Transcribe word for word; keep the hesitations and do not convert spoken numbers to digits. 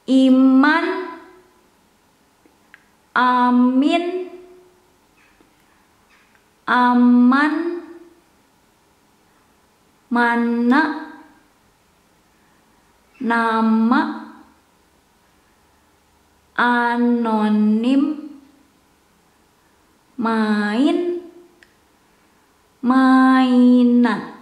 iman, amin, aman, mana, nama, anonim, main, mainan.